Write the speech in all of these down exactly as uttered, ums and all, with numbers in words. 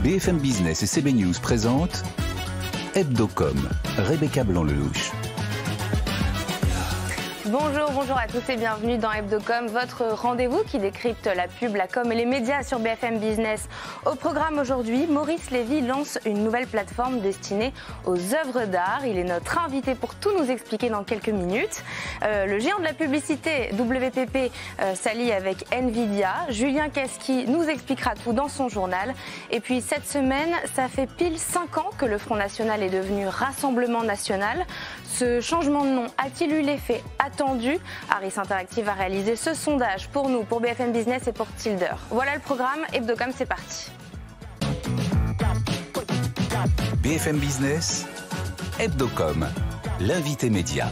B F M Business et C B News présentent Hebdocom, Rebecca Blanc-Lelouch. Bonjour, bonjour à tous et bienvenue dans Hebdocom, votre rendez-vous qui décrypte la pub, la com et les médias sur B F M Business. Au programme aujourd'hui, Maurice Lévy lance une nouvelle plateforme destinée aux œuvres d'art. Il est notre invité pour tout nous expliquer dans quelques minutes. Euh, le géant de la publicité, W P P, euh, s'allie avec Nvidia. Julien Casqui nous expliquera tout dans son journal. Et puis cette semaine, ça fait pile cinq ans que le Front National est devenu Rassemblement National. Ce changement de nom a-t-il eu l'effet attendu? Harris Interactive a réalisé ce sondage pour nous, pour B F M Business et pour Tilder. Voilà le programme, Hebdocom, c'est parti. B F M Business, Hebdocom, l'invité média.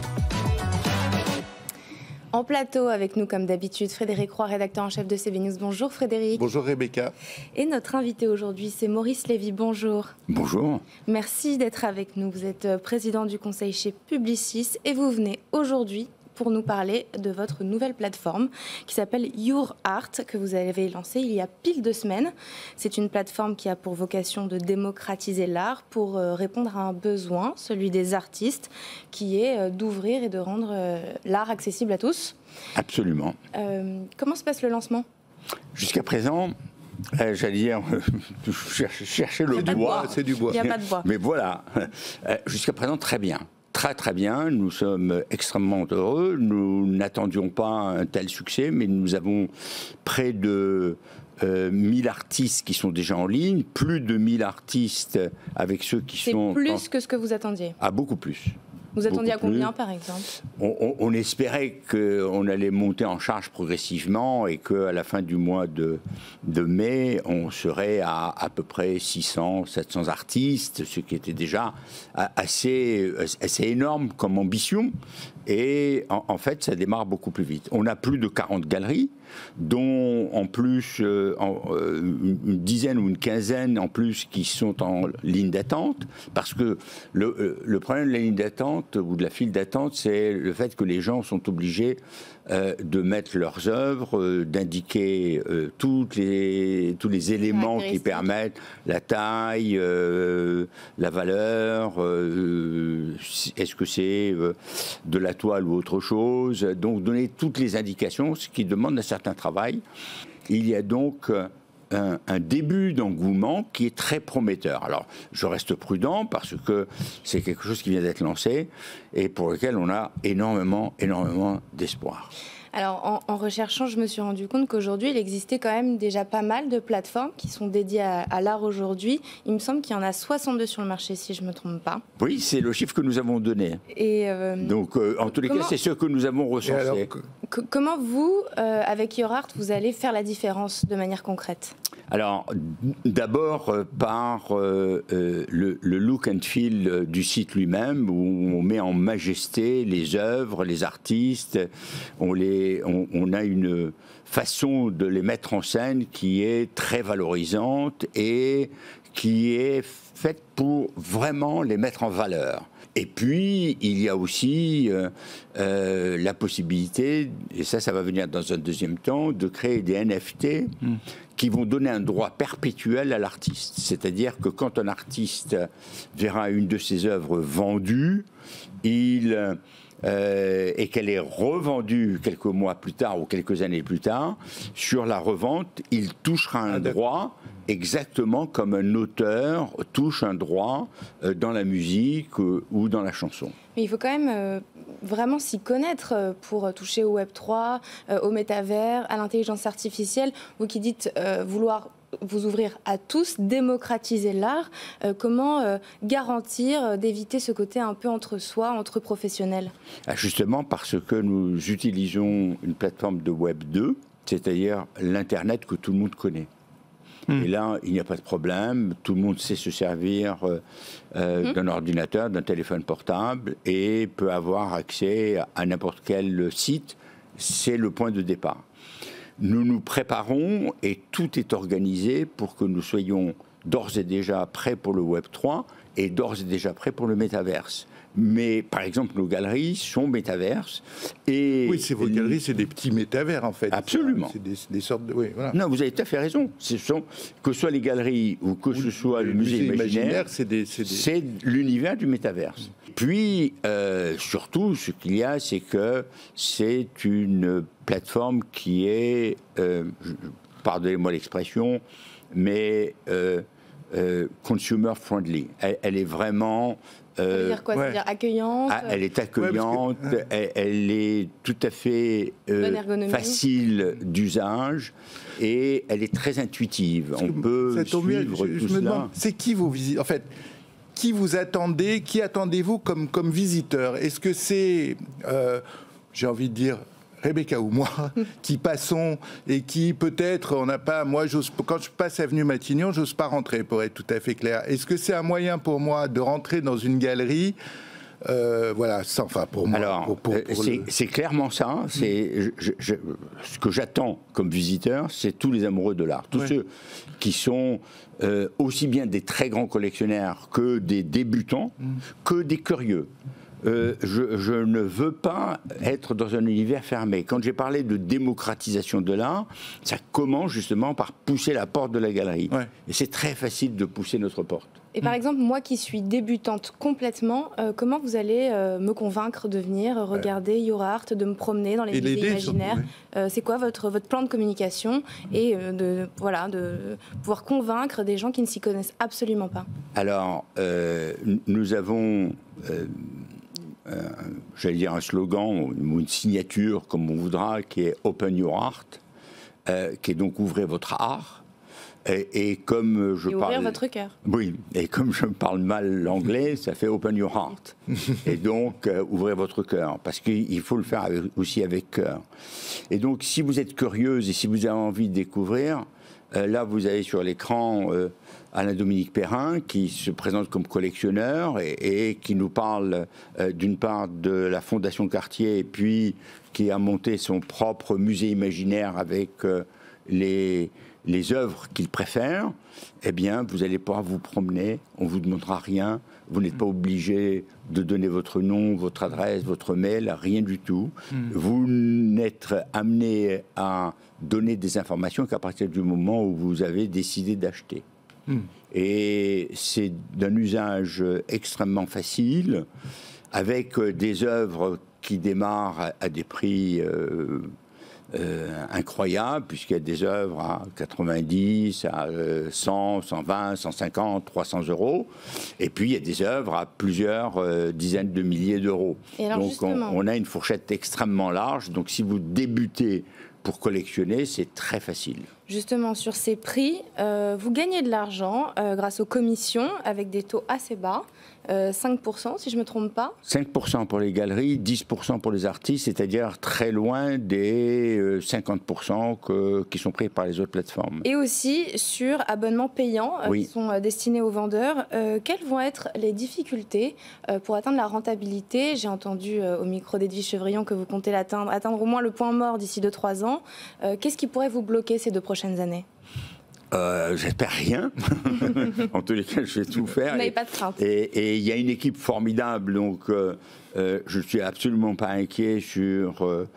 En plateau avec nous, comme d'habitude, Frédéric Roy, rédacteur en chef de C B News. Bonjour Frédéric. Bonjour Rebecca. Et notre invité aujourd'hui, c'est Maurice Lévy. Bonjour. Bonjour. Merci d'être avec nous. Vous êtes président du conseil chez Publicis et vous venez aujourd'hui pour nous parler de votre nouvelle plateforme qui s'appelle Your Art, que vous avez lancée il y a pile deux semaines. C'est une plateforme qui a pour vocation de démocratiser l'art pour répondre à un besoin, celui des artistes, qui est d'ouvrir et de rendre l'art accessible à tous. Absolument. Euh, comment se passe le lancement ? Jusqu'à présent, euh, j'allais dire, chercher, chercher le bois. C'est du bois. Il n'y a pas de bois. Mais voilà, euh, jusqu'à présent, très bien. Très très bien, nous sommes extrêmement heureux, nous n'attendions pas un tel succès, mais nous avons près de euh, mille artistes qui sont déjà en ligne, plus de mille artistes avec ceux qui sont... C'est plus en... que ce que vous attendiez. Ah, beaucoup plus. Vous attendiez à combien, plus. par exemple ? on, on, on espérait qu'on allait monter en charge progressivement et qu'à la fin du mois de, de mai, on serait à à peu près six cents, sept cents artistes, ce qui était déjà assez, assez énorme comme ambition. Et en, en fait, ça démarre beaucoup plus vite. On a plus de quarante galeries, dont en plus euh, en, euh, une dizaine ou une quinzaine en plus qui sont en ligne d'attente, parce que le, le problème de la ligne d'attente ou de la file d'attente, c'est le fait que les gens sont obligés euh, de mettre leurs œuvres, euh, d'indiquer euh, toutes les, tous les éléments qui permettent la taille, euh, la valeur, euh, est-ce que c'est euh, de la toile ou autre chose, donc donner toutes les indications, ce qui demande un certain travail. Il y a donc un, un début d'engouement qui est très prometteur. Alors, je reste prudent parce que c'est quelque chose qui vient d'être lancé et pour lequel on a énormément, énormément d'espoir. Alors, en, en recherchant, je me suis rendu compte qu'aujourd'hui, il existait quand même déjà pas mal de plateformes qui sont dédiées à, à l'art aujourd'hui. Il me semble qu'il y en a soixante-deux sur le marché, si je ne me trompe pas. Oui, c'est le chiffre que nous avons donné. Et euh, Donc, euh, en tous les comment, cas, c'est ce que nous avons recensé. Alors, que, comment vous, euh, avec Your Art, vous allez faire la différence de manière concrète ? Alors, d'abord euh, par euh, euh, le, le look and feel euh, du site lui-même, où on met en majesté les œuvres, les artistes, on, les, on, on a une façon de les mettre en scène qui est très valorisante et qui est faite pour vraiment les mettre en valeur. Et puis, il y a aussi euh, euh, la possibilité, et ça, ça va venir dans un deuxième temps, de créer des N F T mmh. qui vont donner un droit perpétuel à l'artiste. C'est-à-dire que quand un artiste verra une de ses œuvres vendue, il... Euh, et qu'elle est revendue quelques mois plus tard ou quelques années plus tard, sur la revente, il touchera un droit exactement comme un auteur touche un droit euh, dans la musique euh, ou dans la chanson. Mais il faut quand même euh, vraiment s'y connaître euh, pour toucher au web trois, euh, au métavers, à l'intelligence artificielle. Vous qui dites euh, vouloir vous ouvrir à tous, démocratiser l'art, euh, comment euh, garantir euh, d'éviter ce côté un peu entre soi, entre professionnels ? Ah, justement parce que nous utilisons une plateforme de web deux, c'est-à-dire l'Internet que tout le monde connaît. Mmh. Et là, il n'y a pas de problème, tout le monde sait se servir euh, euh, mmh. d'un ordinateur, d'un téléphone portable et peut avoir accès à n'importe quel site, c'est le point de départ. Nous nous préparons et tout est organisé pour que nous soyons d'ores et déjà prêts pour le web trois et d'ores et déjà prêts pour le métaverse. Mais par exemple, nos galeries sont métaverses. Et oui, c'est vos galeries, c'est des petits métavers en fait. Absolument. C'est des, des sortes de. Oui, voilà. Non, vous avez tout à fait raison. Ce sont, que ce soit les galeries ou que ce soit le, le musée, musée imaginaire, imaginaire c'est des, c'est des... c'est l'univers du métaverse. Puis, euh, surtout, ce qu'il y a, c'est que c'est une plateforme qui est, euh, pardonnez-moi l'expression, mais euh, euh, consumer friendly. Elle, elle est vraiment... Euh, ça veut dire quoi? Ouais. Ça veut dire accueillante? Ah, elle est accueillante, ouais, que, elle, elle est tout à fait euh, facile d'usage et elle est très intuitive. On peut suivre je, je tout me cela. C'est qui vos visites? En fait, qui vous attendez? Qui attendez-vous comme, comme visiteur? Est-ce que c'est, euh, j'ai envie de dire, Rebecca ou moi, qui passons et qui peut-être, on n'a pas, moi, j'ose, quand je passe avenue Matignon, j'ose pas rentrer, pour être tout à fait clair. Est-ce que c'est un moyen pour moi de rentrer dans une galerie? Euh, voilà, ça, enfin pour moi. Alors, pour, pour, pour c'est, le... c'est clairement ça. C'est, je, je, ce que j'attends comme visiteur, c'est tous les amoureux de l'art, tous ouais. ceux qui sont euh, aussi bien des très grands collectionneurs que des débutants, mm. que des curieux. Euh, je, je ne veux pas être dans un univers fermé. Quand j'ai parlé de démocratisation de l'art, ça commence justement par pousser la porte de la galerie. Ouais. Et c'est très facile de pousser notre porte. Et par exemple, moi qui suis débutante complètement, euh, comment vous allez euh, me convaincre de venir regarder Your Art, de me promener dans les et musées imaginaires? Surtout, oui. euh, C'est quoi votre, votre plan de communication et euh, de, voilà, de pouvoir convaincre des gens qui ne s'y connaissent absolument pas? Alors, euh, nous avons... Euh, Euh, j'allais dire un slogan ou une signature, comme on voudra, qui est Open Your Art, euh, qui est donc ouvrez votre art. Et, et comme je et parle, ouvrir votre cœur. Oui, et comme je parle mal l'anglais, ça fait Open Your Heart. Et donc euh, ouvrez votre cœur, parce qu'il faut le faire avec, aussi avec cœur. Et donc, si vous êtes curieuse et si vous avez envie de découvrir, euh, là, vous avez sur l'écran euh, Alain-Dominique Perrin, qui se présente comme collectionneur et, et qui nous parle euh, d'une part de la Fondation Cartier, et puis qui a monté son propre musée imaginaire avec euh, les, les œuvres qu'il préfère. Eh bien, vous allez pouvoir vous promener, on ne vous demandera rien, vous n'êtes pas obligé de donner votre nom, votre adresse, votre mail, rien du tout. Mm. Vous n'êtes amené à donner des informations qu'à partir du moment où vous avez décidé d'acheter. Mm. Et c'est d'un usage extrêmement facile, avec des œuvres qui démarrent à des prix euh, euh, incroyables, puisqu'il y a des œuvres à quatre-vingt-dix, à cent, cent vingt, cent cinquante, trois cents euros, et puis il y a des œuvres à plusieurs euh, dizaines de milliers d'euros. Donc on, on a une fourchette extrêmement large, donc si vous débutez pour collectionner, c'est très facile. Justement, sur ces prix, euh, vous gagnez de l'argent euh, grâce aux commissions avec des taux assez bas, euh, cinq pour cent si je ne me trompe pas. cinq pour cent pour les galeries, dix pour cent pour les artistes, c'est-à-dire très loin des euh, cinquante pour cent que, qui sont pris par les autres plateformes. Et aussi sur abonnements payants euh, oui. qui sont euh, destinés aux vendeurs. Euh, quelles vont être les difficultés euh, pour atteindre la rentabilité? J'ai entendu euh, au micro d'Edwige Chevrillon que vous comptez l'atteindre, atteindre au moins le point mort d'ici deux à trois ans. Euh, qu'est-ce qui pourrait vous bloquer ces deux prochaines années? Euh, j'espère rien. En tous les cas, je vais tout faire. Vous n'avez pas de crainte. Et il y a une équipe formidable, donc euh, euh, je ne suis absolument pas inquiet sur euh,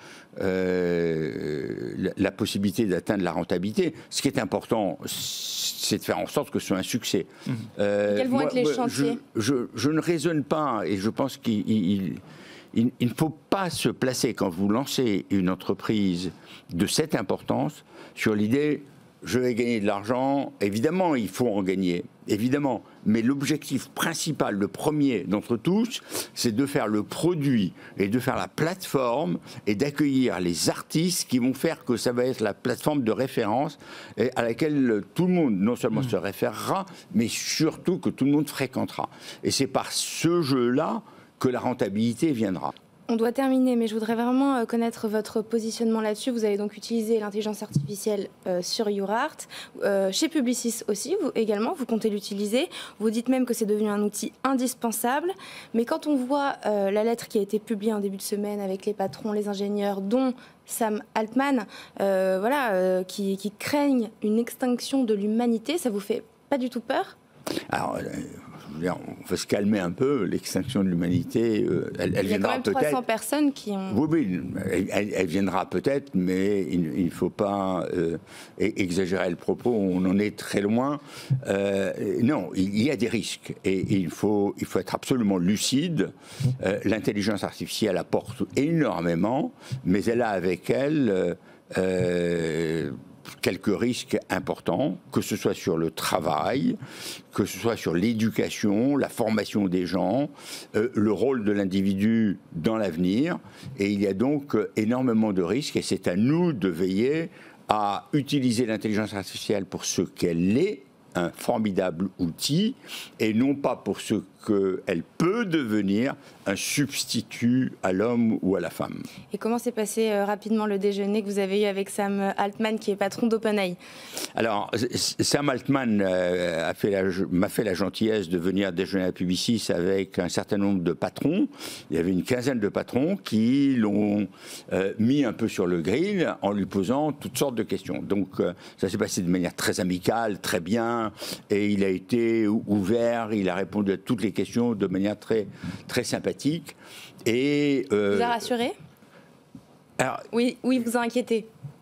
euh, la, la possibilité d'atteindre la rentabilité. Ce qui est important, c'est de faire en sorte que ce soit un succès. Mmh. Euh, Quels vont moi, être les chantiers? je, je, je ne raisonne pas, et je pense qu'il il, il, il ne faut pas se placer, quand vous lancez une entreprise de cette importance, sur l'idée je vais gagner de l'argent. Évidemment, il faut en gagner, évidemment. Mais l'objectif principal, le premier d'entre tous, c'est de faire le produit et de faire la plateforme et d'accueillir les artistes qui vont faire que ça va être la plateforme de référence et à laquelle tout le monde, non seulement mmh. se référera, mais surtout que tout le monde fréquentera. Et c'est par ce jeu-là que la rentabilité viendra. On doit terminer, mais je voudrais vraiment connaître votre positionnement là-dessus. Vous allez donc utiliser l'intelligence artificielle euh, sur Your Art. Euh, chez Publicis aussi, vous, également, vous comptez l'utiliser. Vous dites même que c'est devenu un outil indispensable. Mais quand on voit euh, la lettre qui a été publiée en début de semaine avec les patrons, les ingénieurs, dont Sam Altman, euh, voilà, euh, qui, qui craignent une extinction de l'humanité, ça vous fait pas du tout peur ? Alors, on va se calmer un peu. L'extinction de l'humanité, euh, elle, elle viendra peut-être. Il y a quand même trois cents personnes qui ont. Oui, oui, elle, elle viendra peut-être, mais il ne faut pas euh, exagérer le propos. On en est très loin. Euh, non, il y a des risques et, et il faut, il faut être absolument lucide. Euh, L'intelligence artificielle apporte énormément, mais elle a avec elle euh, euh, quelques risques importants, que ce soit sur le travail, que ce soit sur l'éducation, la formation des gens, euh, le rôle de l'individu dans l'avenir. Et il y a donc énormément de risques et c'est à nous de veiller à utiliser l'intelligence artificielle pour ce qu'elle est, un formidable outil, et non pas pour ce qu'elle peut devenir, un substitut à l'homme ou à la femme. Et comment s'est passé euh, rapidement le déjeuner que vous avez eu avec Sam Altman, qui est patron d'OpenAI? Alors, Sam Altman euh, a fait la, m'a fait la gentillesse de venir déjeuner à Publicis avec un certain nombre de patrons. Il y avait une quinzaine de patrons qui l'ont euh, mis un peu sur le grill en lui posant toutes sortes de questions. Donc, euh, ça s'est passé de manière très amicale, très bien, et il a été ouvert, il a répondu à toutes les questions de manière très, très sympathique. Et, euh, vous a rassuré? alors, Oui, oui, vous a inquiété?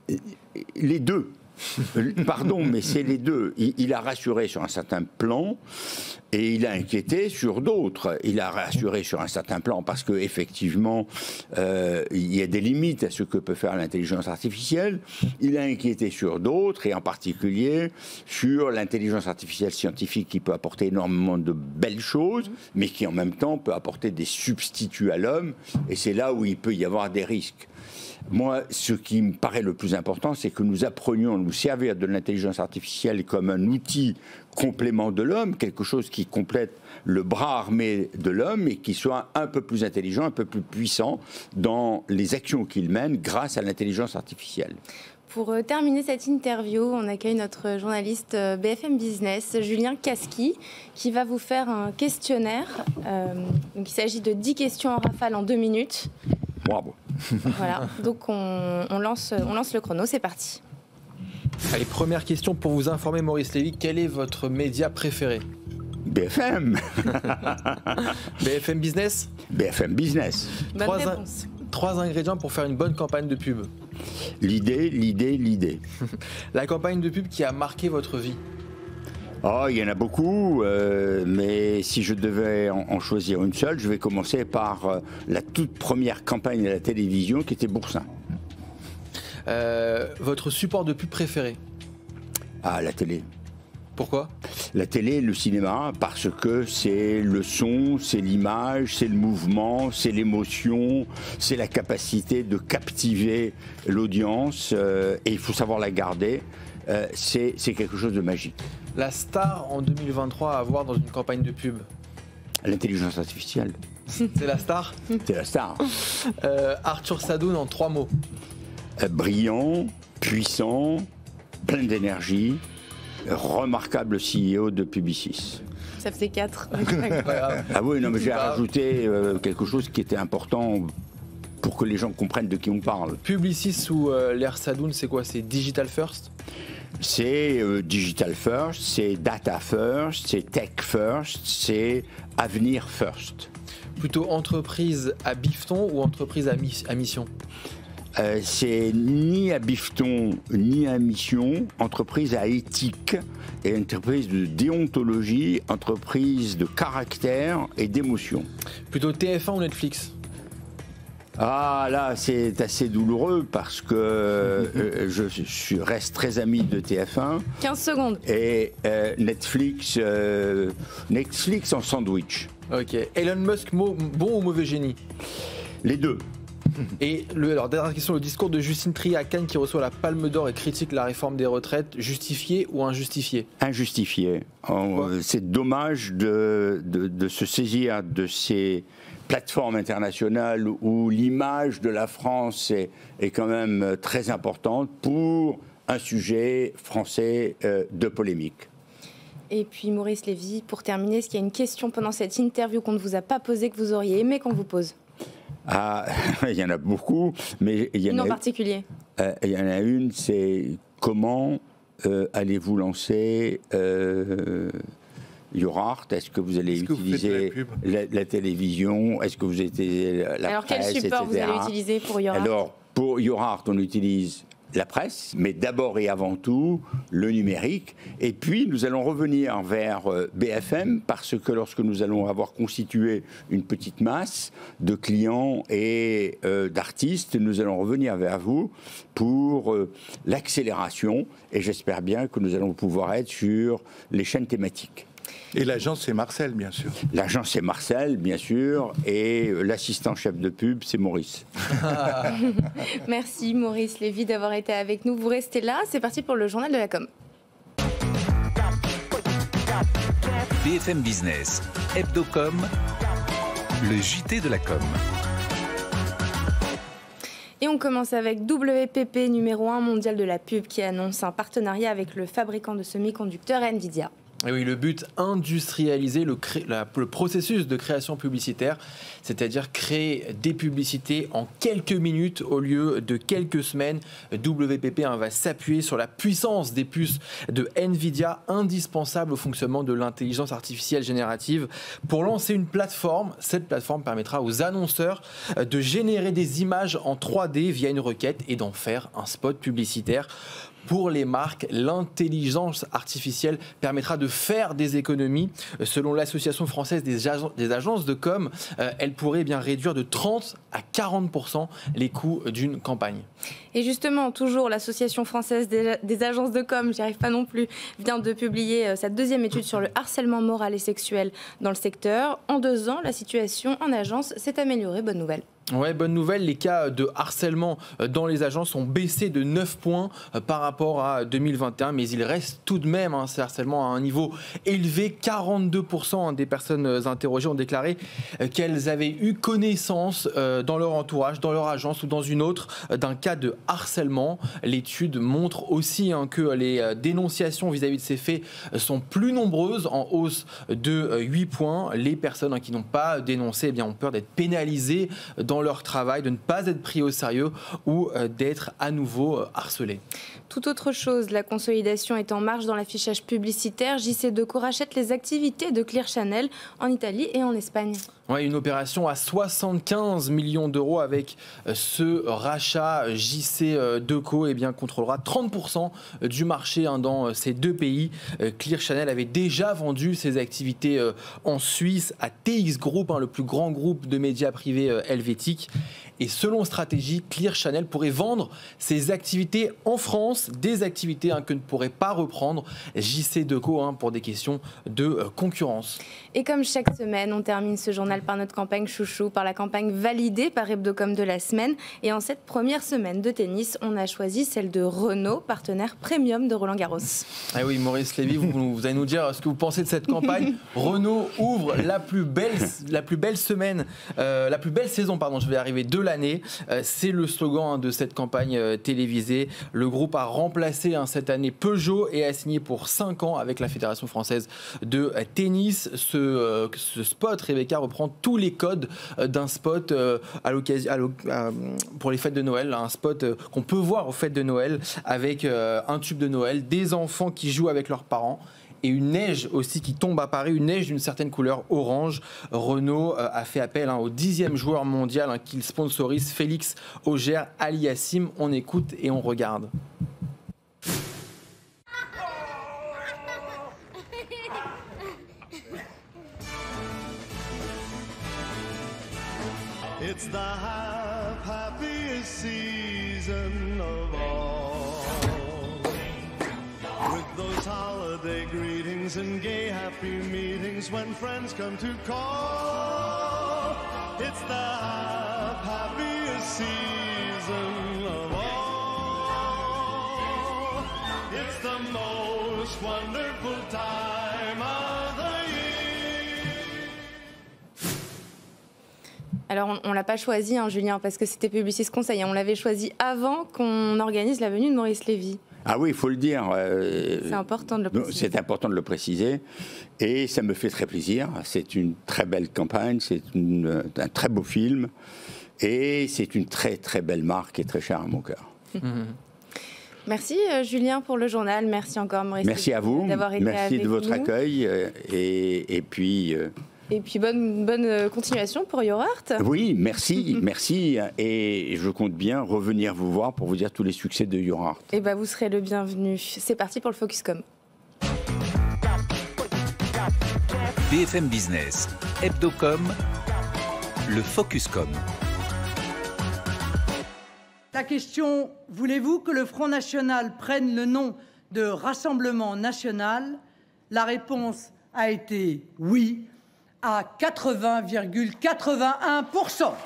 Les deux. Pardon, mais c'est les deux. Il, il a rassuré sur un certain plan et il a inquiété sur d'autres. Il a rassuré sur un certain plan parce qu'effectivement, euh, il y a des limites à ce que peut faire l'intelligence artificielle. Il a inquiété sur d'autres et en particulier sur l'intelligence artificielle scientifique qui peut apporter énormément de belles choses, mais qui en même temps peut apporter des substituts à l'homme. Et c'est là où il peut y avoir des risques. Moi, ce qui me paraît le plus important, c'est que nous apprenions à nous servir de l'intelligence artificielle comme un outil complément de l'homme, quelque chose qui complète le bras armé de l'homme et qui soit un peu plus intelligent, un peu plus puissant dans les actions qu'il mène grâce à l'intelligence artificielle. Pour terminer cette interview, on accueille notre journaliste B F M Business, Julien Casqui, qui va vous faire un questionnaire. Euh, donc il s'agit de dix questions en rafale en deux minutes. Bravo. Voilà, donc on, on, lance, on lance le chrono, c'est parti. Allez, première question pour vous informer, Maurice Lévy, quel est votre média préféré? B F M. B F M Business? B F M Business. Bonne trois, réponse. in, trois ingrédients pour faire une bonne campagne de pub. L'idée, l'idée, l'idée. La campagne de pub qui a marqué votre vie? Oh, il y en a beaucoup, euh, mais si je devais en, en choisir une seule, je vais commencer par euh, la toute première campagne à la télévision qui était Boursin. Euh, votre support de pub préféré? Ah, la télé. Pourquoi? La télé, le cinéma, parce que c'est le son, c'est l'image, c'est le mouvement, c'est l'émotion, c'est la capacité de captiver l'audience, euh, et il faut savoir la garder. Euh, c'est, c'est quelque chose de magique. La star en deux mille vingt-trois à avoir dans une campagne de pub? L'intelligence artificielle. C'est la star? C'est la star. euh, Arthur Sadoun en trois mots? Euh, brillant, puissant, plein d'énergie, remarquable C E O de Publicis. Ça faisait quatre. Ah oui, non, mais j'ai rajouté euh, quelque chose qui était important pour que les gens comprennent de qui on parle. Publicis sous euh, l'ère Sadoun, c'est quoi? C'est digital first? C'est euh, digital first, c'est data first, c'est tech first, c'est avenir first. Plutôt entreprise à bifton ou entreprise à, mi- à mission? euh, C'est ni à bifton ni à mission, entreprise à éthique et entreprise de déontologie, entreprise de caractère et d'émotion. Plutôt T F un ou Netflix? Ah là, c'est assez douloureux parce que euh, je, je reste très ami de T F un. quinze secondes. Et euh, Netflix, euh, Netflix en sandwich. Ok. Elon Musk, bon ou mauvais génie? Les deux. Et le, alors, dernière question, le discours de Justine Trier à Cannes qui reçoit la Palme d'Or et critique la réforme des retraites, justifié ou injustifié? Injustifié. Oh, c'est dommage de, de, de se saisir de ces plateformes internationales où l'image de la France est, est quand même très importante pour un sujet français euh, de polémique. Et puis Maurice Lévy, pour terminer, est-ce qu'il y a une question pendant cette interview qu'on ne vous a pas posée, que vous auriez aimé qu'on vous pose? Ah, il y en a beaucoup, mais il y en une a en particulier. Euh, il y en a une, c'est comment euh, allez-vous lancer euh, Urart, est-ce que vous allez Est-ce que vous faites de utiliser la pub la, la télévision? Est-ce que vous utilisez la Alors, presse, quel support et cetera. vous allez utiliser pour Urart? Alors, pour Urart, on utilise la presse, mais d'abord et avant tout le numérique. Et puis, nous allons revenir vers euh, B F M, parce que lorsque nous allons avoir constitué une petite masse de clients et euh, d'artistes, nous allons revenir vers vous pour euh, l'accélération. Et j'espère bien que nous allons pouvoir être sur les chaînes thématiques. Et l'agence, c'est Marcel, bien sûr. L'agence, c'est Marcel, bien sûr, et l'assistant chef de pub, c'est Maurice. Merci Maurice Lévy d'avoir été avec nous. Vous restez là, c'est parti pour le journal de la com. B F M Business, Hebdocom, le J T de la com. Et on commence avec W P P, numéro un mondial de la pub, qui annonce un partenariat avec le fabricant de semi-conducteurs Nvidia. Et oui, le but, industrialiser le, cré... la... le processus de création publicitaire, c'est-à-dire créer des publicités en quelques minutes au lieu de quelques semaines. W P P hein, va s'appuyer sur la puissance des puces de Nvidia, indispensables au fonctionnement de l'intelligence artificielle générative. Pour lancer une plateforme, cette plateforme permettra aux annonceurs de générer des images en trois D via une requête et d'en faire un spot publicitaire. Pour les marques, l'intelligence artificielle permettra de faire des économies. Selon l'Association française des, ag des agences de com, euh, elle pourrait bien réduire de trente à quarante pour cent les coûts d'une campagne. Et justement, toujours l'Association française des, des agences de com, j'y arrive pas non plus, vient de publier euh, sa deuxième étude sur le harcèlement moral et sexuel dans le secteur. En deux ans, la situation en agence s'est améliorée. Bonne nouvelle. Ouais, bonne nouvelle, les cas de harcèlement dans les agences ont baissé de neuf points par rapport à deux mille vingt et un, mais il reste tout de même, hein, ce harcèlement à un niveau élevé. quarante-deux pour cent des personnes interrogées ont déclaré qu'elles avaient eu connaissance dans leur entourage, dans leur agence ou dans une autre d'un cas de harcèlement. L'étude montre aussi hein, que les dénonciations vis-à-vis de ces faits sont plus nombreuses, en hausse de huit points. Les personnes hein, qui n'ont pas dénoncé eh bien, ont peur d'être pénalisées dans leur travail, de ne pas être pris au sérieux ou euh, d'être à nouveau euh, harcelé. Tout autre chose, la consolidation est en marche dans l'affichage publicitaire. J C Decaux rachète les activités de Clear Channel en Italie et en Espagne. Ouais, une opération à soixante-quinze millions d'euros avec ce rachat. J C Decaux eh bien, contrôlera trente pour cent du marché hein, dans ces deux pays. Clear Channel avait déjà vendu ses activités en Suisse à T X Group, hein, le plus grand groupe de médias privés helvétique. Et selon Stratégie, Clear Channel pourrait vendre ses activités en France, des activités hein, que ne pourrait pas reprendre J C Decaux hein, pour des questions de euh, concurrence. Et comme chaque semaine, on termine ce journal par notre campagne chouchou, par la campagne validée par Hebdocom de la semaine. Et en cette première semaine de tennis, on a choisi celle de Renault, partenaire premium de Roland Garros. Ah oui, Maurice Lévy, vous, vous allez nous dire ce que vous pensez de cette campagne. Renault ouvre la plus belle, la plus belle semaine, euh, la plus belle saison, pardon, je vais arriver, de l'année. Euh, c'est le slogan hein, de cette campagne euh, télévisée. Le groupe a remplacé hein, cette année Peugeot et a signé pour cinq ans avec la Fédération française de euh, tennis. Ce, euh, ce spot, Rebecca, reprend tous les codes euh, d'un spot euh, à l'occasion, à pour les fêtes de Noël. Un spot euh, qu'on peut voir aux fêtes de Noël avec euh, un tube de Noël, des enfants qui jouent avec leurs parents. Et une neige aussi qui tombe à Paris, une neige d'une certaine couleur orange. Renault euh, a fait appel hein, au dixième joueur mondial hein, qu'il sponsorise, Félix Auger-Aliassime. On écoute et on regarde. It's the happiest season of all. With those holiday greetings and gay happy meetings when friends come to call. It's the happiest season of all. It's the most wonderful time of the year. Alors, on ne l'a pas choisi, hein, Julien, parce que c'était Publicis Conseil. On l'avait choisi avant qu'on organise la venue de Maurice Lévy. Ah oui, il faut le dire. Euh, c'est important de le préciser. C'est important de le préciser. Et ça me fait très plaisir. C'est une très belle campagne, c'est un très beau film. Et c'est une très très belle marque et très chère à mon cœur. Mmh. Merci euh, Julien pour le journal. Merci encore Maurice. Merci à vous. D'avoir été Merci avec de votre nous. accueil. euh, Et, et puis. euh, Et puis bonne, bonne continuation pour Yorart. Oui, merci, merci. Et je compte bien revenir vous voir pour vous dire tous les succès de Yorart. Et ben vous serez le bienvenu. C'est parti pour le Focuscom. B F M Business, Hebdocom, le Focuscom. La question, voulez-vous que le Front National prenne le nom de Rassemblement National? La réponse a été oui à quatre-vingts virgule quatre-vingt-un pour cent.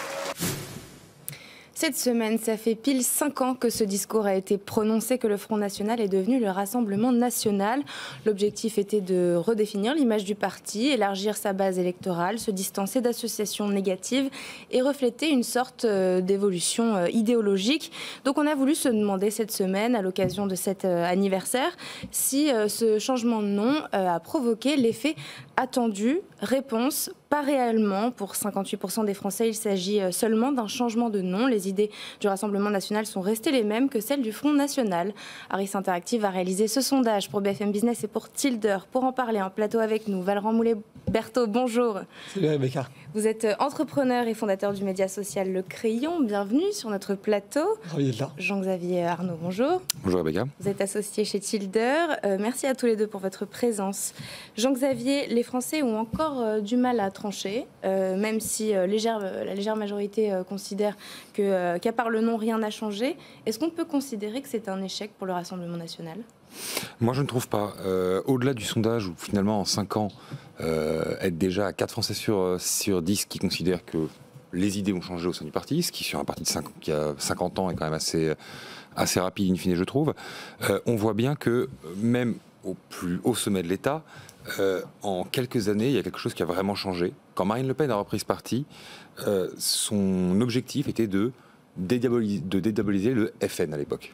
Cette semaine, ça fait pile cinq ans que ce discours a été prononcé, que le Front National est devenu le Rassemblement National. L'objectif était de redéfinir l'image du parti, élargir sa base électorale, se distancer d'associations négatives et refléter une sorte d'évolution idéologique. Donc on a voulu se demander cette semaine, à l'occasion de cet anniversaire, si ce changement de nom a provoqué l'effet attendu. Réponse, pas réellement. Pour cinquante-huit pour cent des Français, il s'agit seulement d'un changement de nom. Les idées du Rassemblement National sont restées les mêmes que celles du Front National. Harris Interactive a réalisé ce sondage pour B F M Business et pour Tilder. Pour en parler en plateau avec nous, Valran Moulet-Berthaud, bonjour. Salut Rebecca. Vous êtes entrepreneur et fondateur du média social Le Crayon. Bienvenue sur notre plateau. Ravi d'être là. Jean-Xavier Arnaud, bonjour. Bonjour Rebecca. Vous êtes associé chez Tilder. Euh, merci à tous les deux pour votre présence. Jean-Xavier, les Français ont encore euh, du mal à trancher, euh, même si euh, légère, euh, la légère majorité euh, considère que, euh, qu'à part le nom, rien n'a changé. Est-ce qu'on peut considérer que c'est un échec pour le Rassemblement National ? Moi je ne trouve pas. Euh, au-delà du sondage où finalement en cinq ans, euh, être déjà à quatre Français sur, sur dix qui considèrent que les idées ont changé au sein du parti, ce qui sur un parti de cinq, qui a cinquante ans est quand même assez, assez rapide in fine je trouve, euh, on voit bien que même au plus haut sommet de l'État, euh, en quelques années il y a quelque chose qui a vraiment changé. Quand Marine Le Pen a repris ce parti, euh, son objectif était de dédiaboliser, de dédiaboliser le F N à l'époque.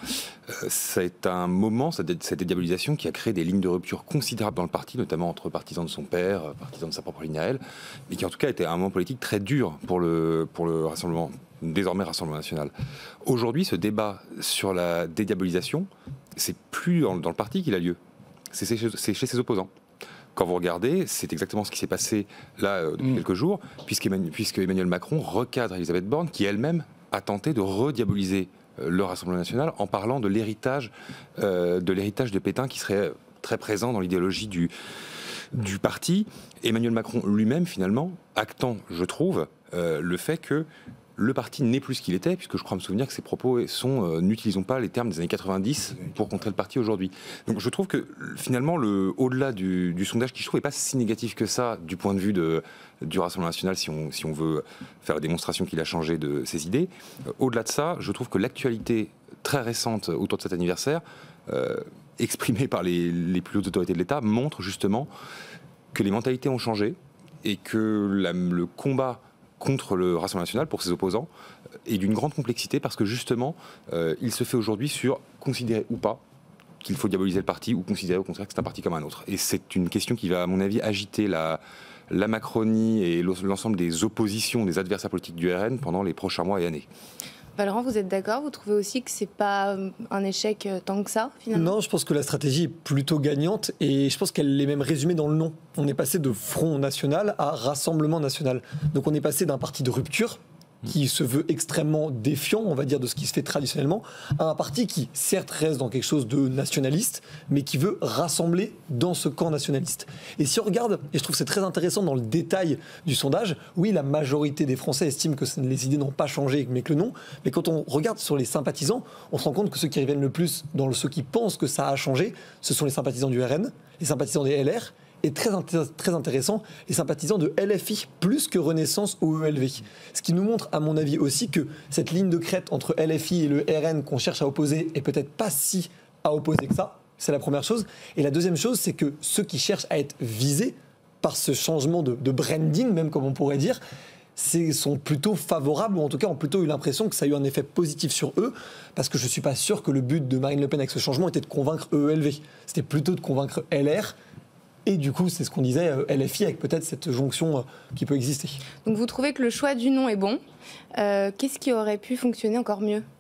C'est un moment, cette dédiabolisation, qui a créé des lignes de rupture considérables dans le parti, notamment entre partisans de son père, partisans de sa propre ligne à elle, mais qui en tout cas était un moment politique très dur pour le, pour le Rassemblement, désormais Rassemblement National. Aujourd'hui, ce débat sur la dédiabolisation, c'est plus dans, dans le parti qu'il a lieu, c'est chez, chez ses opposants. Quand vous regardez, c'est exactement ce qui s'est passé là euh, depuis mmh. quelques jours, puisqu'Emmanuel, puisque Emmanuel Macron recadre Elisabeth Borne, qui elle-même a tenté de rediaboliser le Rassemblement National en parlant de l'héritage euh, de l'héritage de Pétain qui serait très présent dans l'idéologie du, du parti. Emmanuel Macron lui-même, finalement, actant, je trouve, euh, le fait que le parti n'est plus ce qu'il était, puisque je crois me souvenir que ses propos sont euh, n'utilisons pas les termes des années quatre-vingt-dix pour contrer le parti aujourd'hui. Donc je trouve que finalement, le, au-delà du, du sondage qui je trouve n'est pas si négatif que ça du point de vue de, du Rassemblement National, si on, si on veut faire la démonstration qu'il a changé de ses idées, euh, au-delà de ça, je trouve que l'actualité très récente autour de cet anniversaire, euh, exprimée par les, les plus hautes autorités de l'État, montre justement que les mentalités ont changé et que la, le combat contre le Rassemblement National, pour ses opposants, est d'une grande complexité parce que justement, euh, il se fait aujourd'hui sur considérer ou pas qu'il faut diaboliser le parti ou considérer au contraire que c'est un parti comme un autre. Et c'est une question qui va, à mon avis, agiter la, la Macronie et l'ensemble des oppositions, des adversaires politiques du R N pendant les prochains mois et années. Valran, vous êtes d'accord? Vous trouvez aussi que c'est pas un échec tant que ça, finalement? Non, je pense que la stratégie est plutôt gagnante et je pense qu'elle est même résumée dans le nom. On est passé de Front National à Rassemblement National. Donc on est passé d'un parti de rupture qui se veut extrêmement défiant, on va dire, de ce qui se fait traditionnellement, à un parti qui, certes, reste dans quelque chose de nationaliste, mais qui veut rassembler dans ce camp nationaliste. Et si on regarde, et je trouve que c'est très intéressant dans le détail du sondage, oui, la majorité des Français estiment que les idées n'ont pas changé, mais que le nom, mais quand on regarde sur les sympathisants, on se rend compte que ceux qui reviennent le plus dans le, ceux qui pensent que ça a changé, ce sont les sympathisants du R N, les sympathisants des L R, et très, très intéressant, les sympathisants de L F I, plus que Renaissance ou E L V. Ce qui nous montre, à mon avis aussi, que cette ligne de crête entre L F I et le R N qu'on cherche à opposer est peut-être pas si à opposer que ça. C'est la première chose. Et la deuxième chose, c'est que ceux qui cherchent à être visés par ce changement de, de branding, même comme on pourrait dire, sont plutôt favorables, ou en tout cas ont plutôt eu l'impression que ça a eu un effet positif sur eux, parce que je ne suis pas sûr que le but de Marine Le Pen avec ce changement était de convaincre E L V. C'était plutôt de convaincre L R. Et du coup, c'est ce qu'on disait, L F I, avec peut-être cette jonction qui peut exister. Donc vous trouvez que le choix du nom est bon. Euh, qu'est-ce qui aurait pu fonctionner encore mieux ?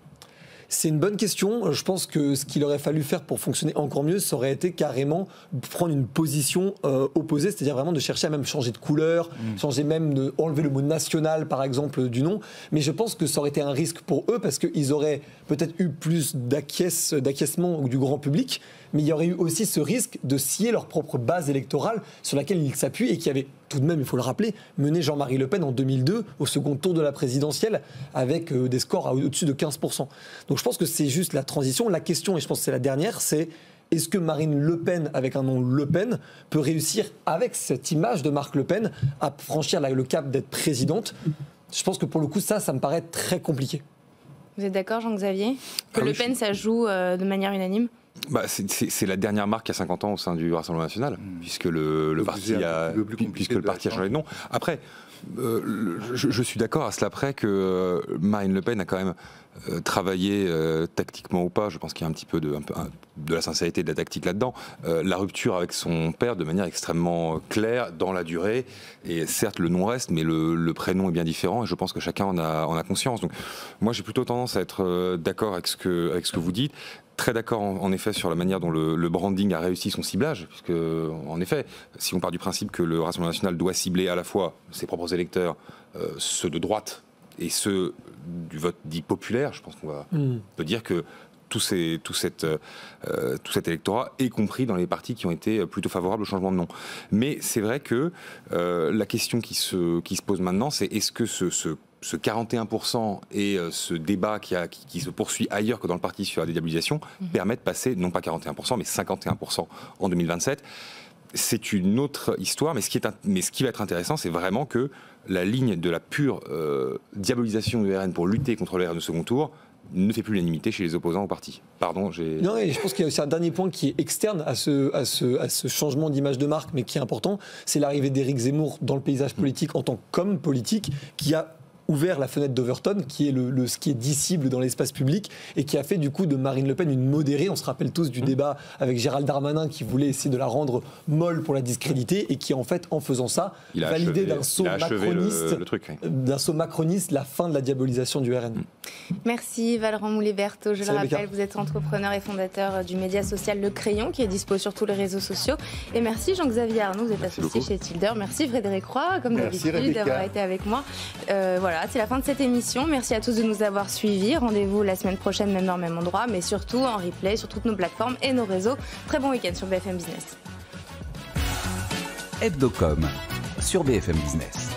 C'est une bonne question. Je pense que ce qu'il aurait fallu faire pour fonctionner encore mieux, ça aurait été carrément prendre une position euh, opposée, c'est-à-dire vraiment de chercher à même changer de couleur, mmh. changer même de enlever le mot national, par exemple, du nom. Mais je pense que ça aurait été un risque pour eux parce qu'ils auraient peut-être eu plus d'acquiesce, d'acquiescement du grand public, mais il y aurait eu aussi ce risque de scier leur propre base électorale sur laquelle ils s'appuient et qui avait tout de même, il faut le rappeler, mené Jean-Marie Le Pen en deux mille deux au second tour de la présidentielle avec euh, des scores à au-dessus de quinze pour cent. Donc je pense que c'est juste la transition. La question, et je pense que c'est la dernière, c'est est-ce que Marine Le Pen, avec un nom Le Pen, peut réussir, avec cette image de Marc Le Pen, à franchir la, le cap d'être présidente? Je pense que pour le coup, ça, ça me paraît très compliqué. Vous êtes d'accord, Jean-Xavier, que ah Le oui, Pen, je... ça joue euh, de manière unanime? Bah, c'est, c'est, c'est la dernière marque il y a cinquante ans au sein du Rassemblement national, mmh. puisque le, le parti a, puisque le parti a changé de nom. Après, euh, le, je, je suis d'accord à cela près que euh, Marine Le Pen a quand même euh, travaillé euh, tactiquement ou pas, je pense qu'il y a un petit peu de, un peu, un, de la sincérité et de la tactique là-dedans, euh, la rupture avec son père de manière extrêmement claire dans la durée. Et certes, le nom reste, mais le, le prénom est bien différent et je pense que chacun en a, en a conscience. Donc moi, j'ai plutôt tendance à être euh, d'accord avec ce que, avec ce que vous dites. Très d'accord en, en effet sur la manière dont le, le branding a réussi son ciblage, puisque en effet, si on part du principe que le Rassemblement national doit cibler à la fois ses propres électeurs, euh, ceux de droite et ceux du vote dit populaire, je pense qu'on va, mmh. peut dire que tout, ces, tout, cette, euh, tout cet électorat est compris dans les partis qui ont été plutôt favorables au changement de nom. Mais c'est vrai que euh, la question qui se, qui se pose maintenant, c'est est-ce que ce, ce ce quarante et un pour cent et ce débat qui, a, qui, qui se poursuit ailleurs que dans le parti sur la dédiabolisation mmh. permet de passer, non pas quarante et un pour cent, mais cinquante et un pour cent en deux mille vingt-sept. C'est une autre histoire, mais ce qui, est, mais ce qui va être intéressant, c'est vraiment que la ligne de la pure euh, diabolisation du R N pour lutter contre le R N de second tour ne fait plus l'unanimité chez les opposants au parti. Pardon, j'ai... Non, et je pense qu'il y a aussi un dernier point qui est externe à ce, à ce, à ce changement d'image de marque, mais qui est important, c'est l'arrivée d'Éric Zemmour dans le paysage politique en tant qu'homme politique, qui a ouvert la fenêtre d'Overton, qui est le, le, ce qui est disciple dans l'espace public et qui a fait du coup de Marine Le Pen une modérée. On se rappelle tous du mmh. débat avec Gérald Darmanin qui voulait essayer de la rendre molle pour la discréditer et qui en fait, en faisant ça, validait d'un saut macroniste, le, le truc, oui. d'un saut macroniste la fin de la diabolisation du R N. Mmh. Merci Valorant Moulet-Berthaud. Je Salut le rappelle, Béca. Vous êtes entrepreneur et fondateur du média social Le Crayon qui est dispo sur tous les réseaux sociaux. Et merci Jean-Xavier Arnaud, vous êtes merci associé beaucoup. chez Tilder. Merci Frédéric Roy, comme d'habitude, d'avoir été avec moi. Euh, voilà. C'est la fin de cette émission. Merci à tous de nous avoir suivis. Rendez-vous la semaine prochaine, même heure, même endroit, mais surtout en replay sur toutes nos plateformes et nos réseaux. Très bon week-end sur B F M Business. Hebdocom sur B F M Business.